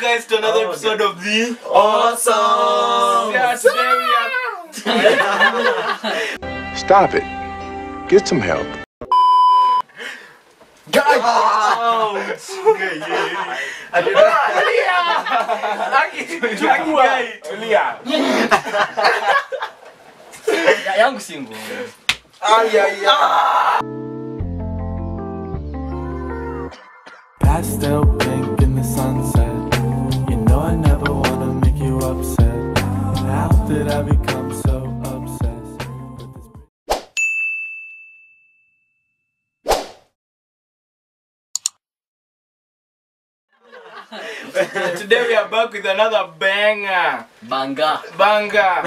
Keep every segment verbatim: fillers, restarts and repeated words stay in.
guys to another oh, episode okay. of the Awesome. Yeah, today we are... Stop it. Get some help. Guys! Oh, yeah, yeah. I did not. Leah! Leah! Yangu single. Ah, yeah, yeah. Pastel pink in the sunset. You know I never wanna make you upset. How did I become so obsessed with this? Today we are back with another banger. Banga. Banger.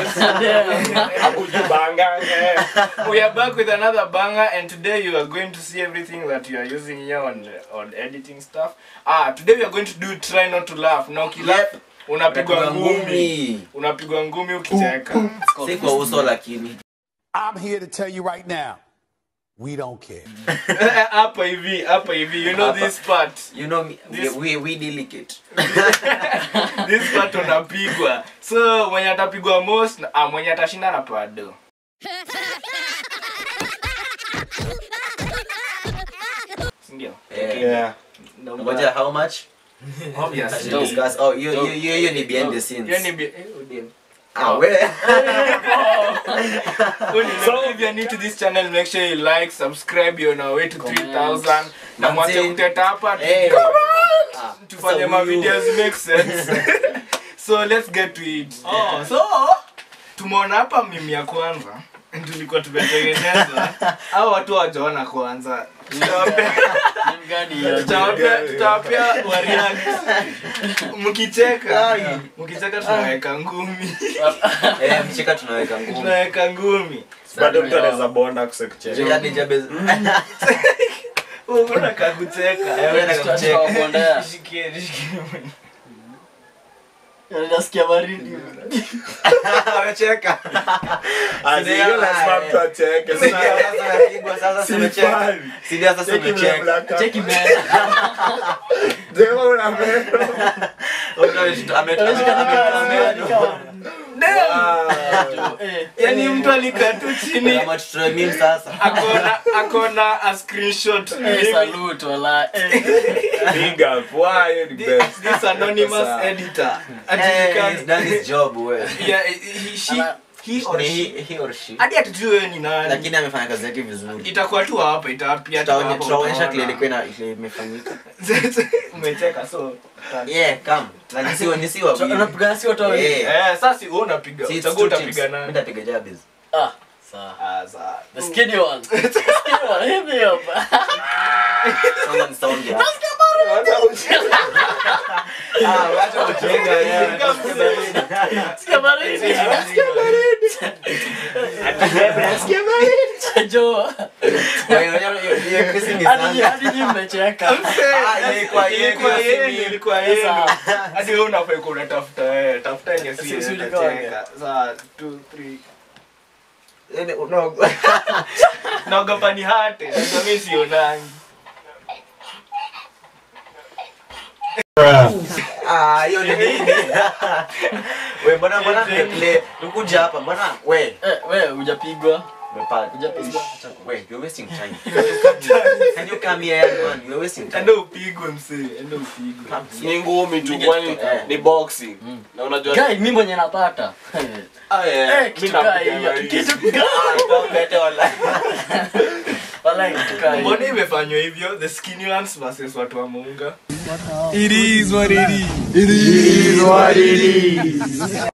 We are back with another banger, and today you are going to see everything that you are using here on on editing stuff. Ah, today we are going to do try not to laugh. Now ukilap unapigwa ngumi. Unapigwa ngumi ukicheka. Si kwa uso lakini. I'm here to tell you right now. We don't care. Hapa hivi, hapa hivi. You know Apa. This part. You know me. This, we we delicate. This part unapigwa. So mwenye atapigwa most, ah mwenye atashinda na pado. Ndio. Yeah. Ngoja how much? Obviously. Discuss. Oh, you you you you ni behind the scenes. You ni behind. Ah, where? So if you are new to this channel, make sure you like, subscribe. You're on our way to three thousand. Na mwache kuteta hapa. Tufanye ma videos make sense. So let's get to it. Oh, so tumeona hapa mimi ya kwanza. Tulikuwa tumetengeneza. Hao watu wajaona kwanza. Tutawapea wa react. Mkicheka, mkicheka tunaweka ngumi. Eh, mkicheka tunaweka ngumi. Tunaweka ngumi. Bado mtu anaweza bonda kucheka. Yaani jabe. Wewe unataka kucheka. Eh, wewe unataka kucheka. Shikie, shikie. Nasikia baridi. Amecheka. Ndio lazima mtu acheke. Sasa tunapigwa sasa tumecheka. Sidi sasa tumecheka. Cheki mbele. Ndio unapenda. Ndio ametoka ametoka. Yaani mtu alikaa tu chini. Kama tutoe meme sasa. Akona akona a screenshot. Salute wala. Big up. Why you the best? This anonymous editor. He's done his job well. Yeah, he she he or she he or she. hadi atujue ni nani. Lakini amefanya kazi yake vizuri. Itakuwa tu hapa, itapia tu hapa. Tutaonyesha kile ilikuwa imefanyika. Umecheka so. Yeah, come. Lakini si ni si wapi. Unapigana si watu wawili. Eh, sasa si wewe unapiga. Utakuwa utapiga nani? Mimi nitapiga Jabez. Ah, sawa. Ah, sawa. The skinny one. The skinny one. Hit me up. Sasa ni sound ya. Ah, wacha kujenga yeye. Sikia baridi. Sikia baridi. Sikia baridi. Jo. Wewe wewe kissing is hadi hadi nimecheka. Ah, ilikuwa ilikuwa yeye ilikuwa yeye. Hadi wewe unafai kuna tafuta wewe. Tafuta yenye si unacheka. Sawa, two three. Ene no. Naogopa ni hate. Ndio mimi sionangi. Ah, hiyo ni nini? Wewe mbona mbona play? Ukuja hapa mbona? Wewe, eh wewe hujapigwa. Umepata. Hujapigwa. Wewe, you're wasting time. Can you come here man? You're wasting time. Ndio upigwe msee, ndio upigwe. Ni ngumi tu kwani ni boxing. Na unajua guy mimi mwenye napata. Ah yeah. Mimi napiga kitu gani? Bete wala. Wala kitu gani? Mbona imefanywa hivyo? The skinny ones versus watu wa Munga. It is what it is. It is what it is.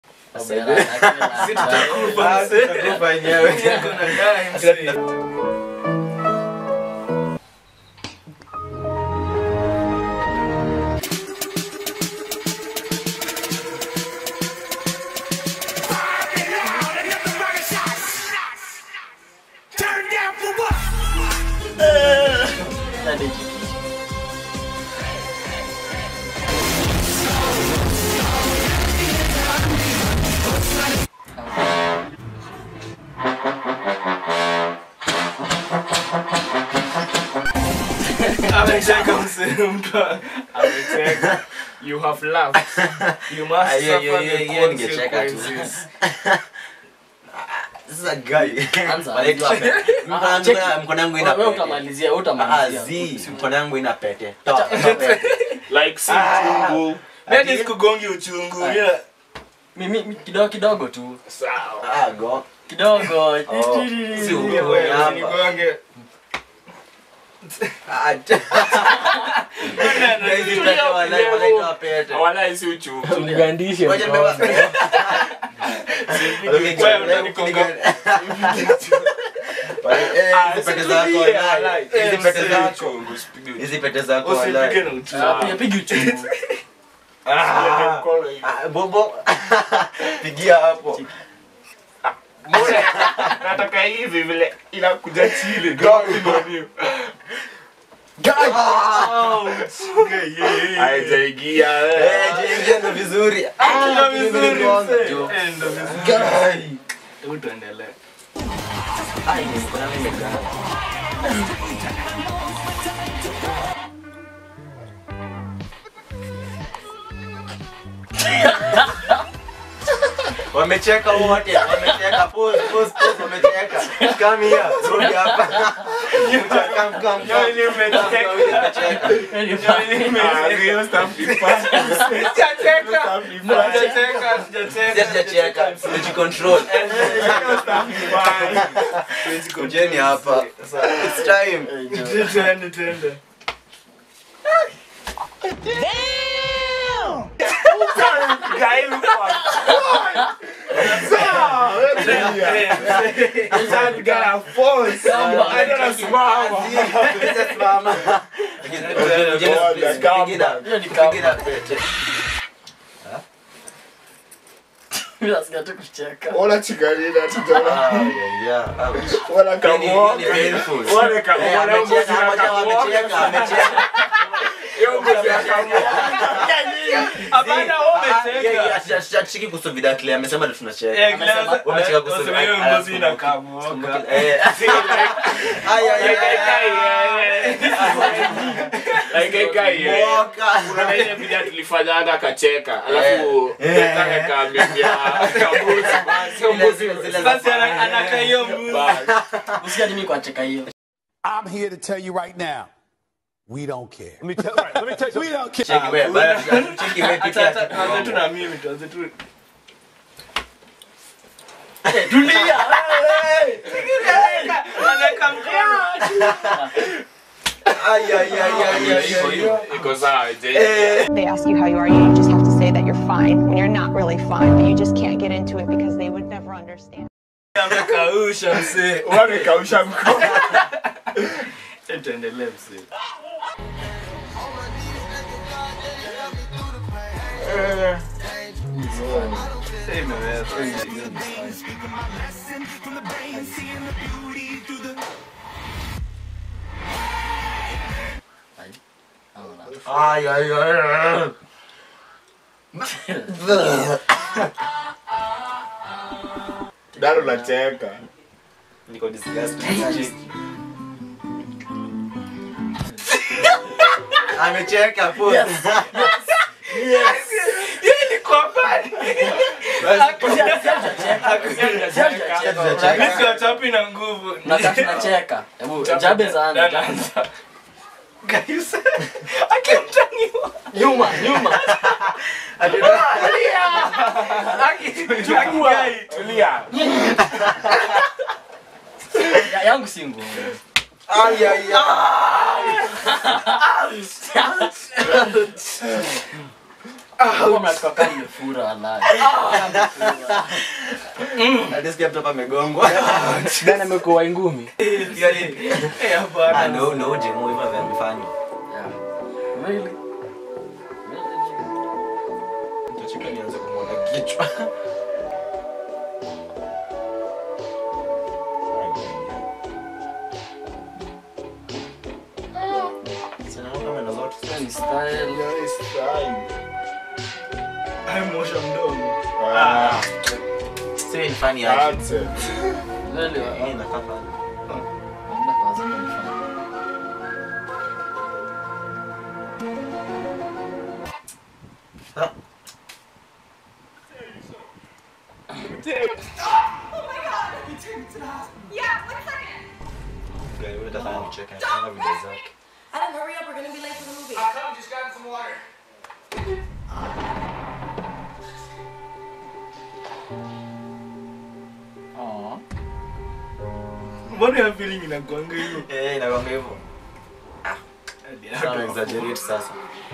Sitakufa sitakufa yenyewe. Kuna guy. Amecheka msee mtu amecheka. You have laughed. You must Ah, yeah, suffer yeah, the yeah, ningecheka tu. consequences. This is a guy. Anza. Wanaitwa pete. Mkono yangu mkono yangu ina Wewe pete. utamalizia, wewe Ah, utamalizia. zi, mkono yangu ina pete. Toa pete. Like si chungu. Nani sikugongi uchungu? Yeah. Mimi mi- kidogo kidogo tu. Sawa. Ah, go. Kidogo. Oh, si ugongo Wewe hapa. usinigonge. Ah, hizi pete wala wanaitwa pete. Wala si uchungu. Tuligandishe. Ngoja mbeba. Wewe unanigonga. Eh, hizi pete zako wala. Hizi pete zako. Chungu, usipige uchungu. Hizi pete zako wala. Usipige na uchungu. Piga piga uchungu. Ah, ah, bobo. Pigia hapo. Mbona nataka hivi vile inakuja chini. Gani? Guy. Haijaingia. Eh, jenga ndo vizuri. Ah, Ndio vizuri mzee. Jo. Eh, ndio vizuri. Guy. Hebu tuendelee. Ai, kuna mimi gani? Wamecheka wote, wamecheka. Pause, pause, pause, wamecheka. Come here, rudi hapa. Come, come, come. Yaani umecheka. Wamecheka. Sijacheka, simejicontrol. Kujeni hapa. It's time. Twende, twende. Mimi nasikia tu kucheka. Ola chikalina tutaona. Ah, yeah, yeah. Ouch. Wala Ni kamo. ni painful. Wala kamo. Eh, Wala amecheka, amecheka, amecheka, amecheka. Yo mzee kamo. Hapana wewe umecheka. Chiki kuhusu vidakli amesema ndio tunacheka. Eh, glass. Wamecheka kuhusu Useme hiyo ngozi inakamwoka. Eh. Ay ay ay. Like kai yeye. Moka. Kuna ile video tulifanyanga akacheka. Alafu nataka kaambia kabuzi sio mbuzi. Sasa ana- anakaa hiyo mbuzi. Usikia mimi kwa cheka hiyo. I'm here to tell you right now, we don't care. Let me tell, right, let me tell you, we don't care. Cheki wewe, bana cheki wewe piki Acha tuanze tu na mimi, tuanze tu. Tulia. Anaweka mkono. Ay ay ay ay ay. Iko sawa je. They ask you how you are, you just have to say that you're fine when you're not really fine, but you just can't get into it because they would never understand. Amekausha mzee. Wamekausha mkono. Tuendelee mzee. Sasa imeweza. Ay ay ay. Daro nacheka. Niko disgusted. Amecheka po. Ilikuwa bad. Mimi siwachapi na nguvu. Na tunacheka. Hebu jabe sana. Guys. Akimtaniwa. Nyuma, nyuma. Akituchukua. Tulia. Ya- Yangu si ngumu. Ay ay ay. Kwa mnatoka kama nimefura wallahi. Adisikia mtu hapa amegongwa. Dana amekuwa ngumi. Yaani Eh hapana. ah no no jemo hivyo amefanya. Yeah. Really? Nitachika nianze kumwaga kichwa. Sana kama na zote. Ni style. Aimosha mdomo. Ah. Sasa ni funny aje. That's it. Really? Hii inakaa funny. Naomba kwanza kunifanya. Yeah, one second. Okay, we're the final check. I have videos up. Adam, hurry up. We're gonna be late for the movie. I'll come, just grab some water. Aww. What are you feeling in a gonga hiyo? Eh, inakwanga hivyo. Sasa exaggerate sasa.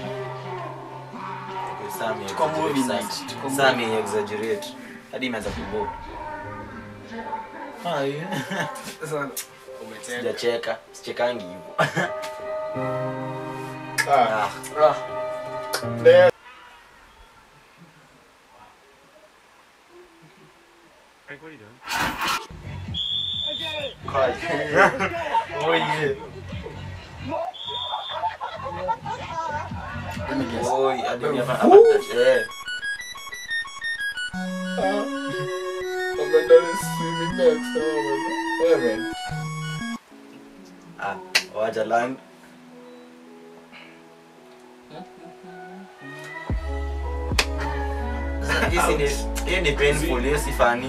Sami Tuko movie night. Sami exaggerate. Hadi imeanza kubo. Ah, yeah. Sasa Sijacheka, sichekangi hivyo. ah. Ah. There. Hey, what are you doing? Oh yeah. Let me guess. Oh, I don't have a yeah. I'm gonna swimming next. Oh man. Ah, waja land. This is it ni painful, hiyo si funny.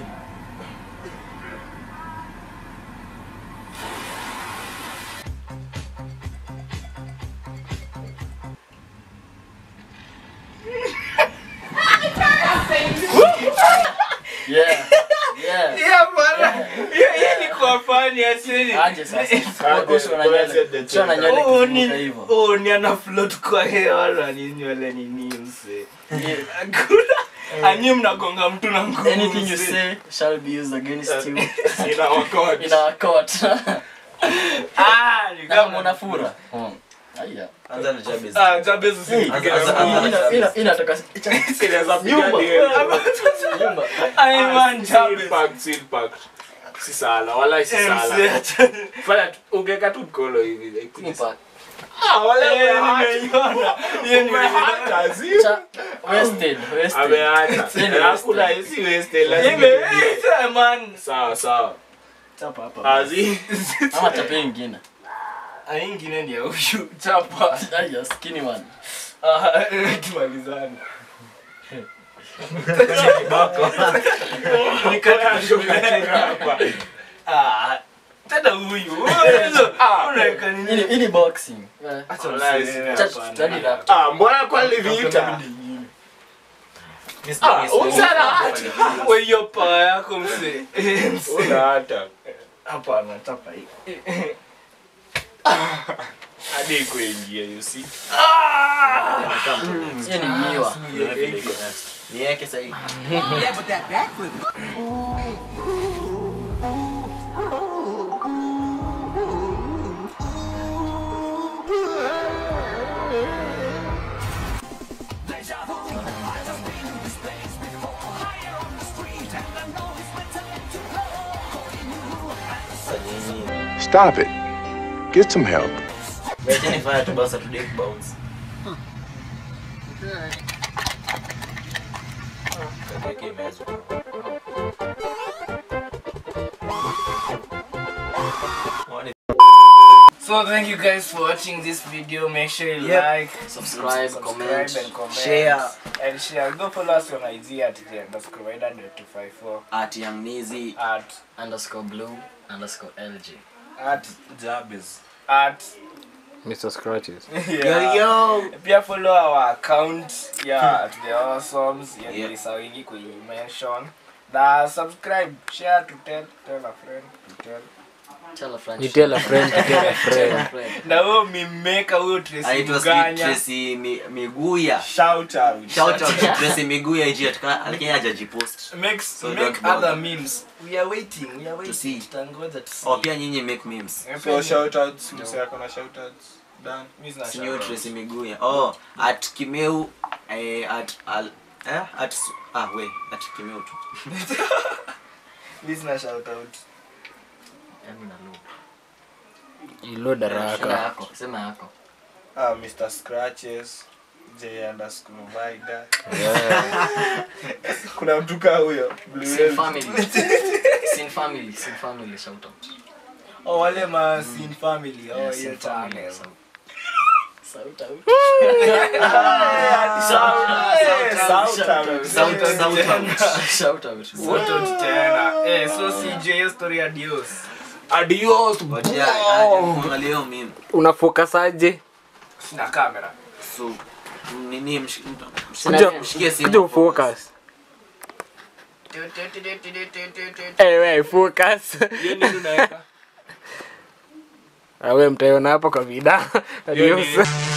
Yeah. Yeah. Yeah, bwana. Hiyo hiyo ni kwa fani asili. Aje sasa. Boss wananyanya. Sio ananyanya Oh ni hivyo. oh ni ana float kwa hewa na ni nywele ni nimse. Hakuna. Anyi mnagonga mtu na nguvu. Anything you say shall be used against you. Ina wakati. In our court. Ah, ni Kama kama unafura. Aya. Anza na Jabez. ah Jabez usipige. Anza- anza- Ina ina inatoka Inaweza piga nyumba. ndio. Nyumba. Ai man Jabez. Seal packed, seal packed. Si sala, wala si sala. M C. Fanya ungeka tu mkono hivi like this. Nyumba. Ah, wala Eh, umehata. nimeiona. Hiyo ni Umehata, zi. Cha wasted, wasted. Ameacha. Hakuna si waste lazima. Imeita man. Sawa, sawa. Chapa hapa. Azi. Ama chapa nyingine. Ah, ingine ni ya ushu chapa. Aya, skinny one. Ah, tumalizane. Bako. Nikata shule hapa. Ah, tena huyu. Ah, unaweka Ini nini? ini boxing. Acha Wallahi, useme Cha hapana. study rap. Ah, mbona kwa livita? Ah, usana hata. Wewe hiyo power yako mse. Una hata. Hapana, chapa hii. Hadi kuingia, you see. Hiyo ni miwa. Ni yake sahihi. Yeah, but that backflip. Stop it. Get some help. Wacha nifanye tu basi tu deck bounce. Okay, mezo. So thank you guys for watching this video. Make sure you Yep. like, Subscribe, comment, and comment, share. and share. Go follow us on I G at the underscore rider two five four At Young Nizi. at underscore blue underscore L G. at Jabez. at Mister Scratches. yeah. Yo yo. Pia follow our account yeah at the Awesomez. Yeah, Yep. this wingi kwenye mention. Na subscribe, share to tell, tell a friend, to tell. Tell a friend. You tell a friend to tell a Tell a friend. friend. Na wewe mimeka huyo Tracy Aitwa Muganya. Tracy Miguya. Shout out. Shout out to Tracy Miguya iji atka lakini hajajipost. Make So make don't bother. other memes. We are waiting. We are waiting. see. Tutangoja to see. Oh pia nyinyi make memes. So shout out. Mse ako na shout outs. Dan. Senior Tracy Miguya. Oh, at Kimeu eh, at al eh at Su- ah wait, at Kimeu tu. Listener shout out. Yaani na loop. Ilo Sema daraka. yako, sema yako. Ah, Mister Scratches. J underscore Vida. Kuna mtu kaa huyo. Blue Sin Whale. family. Sin family, sin family shout out. Oh, wale ma Sin family. Oh, Yeah, hiyo sin family. channel. Shout out. Shout out. Shout out. Shout out, shout out. Shout out. Shout out tena. Eh, so C J story adios. Adios. Wajia, aje kuangalia mimi. Una focus aje? Sina kamera. So nini Kuja mshikie simu. kuja focus. Eh, wewe focus. Hiyo nini unaweka? Wewe mtaiona hapo kwa vida. Adios.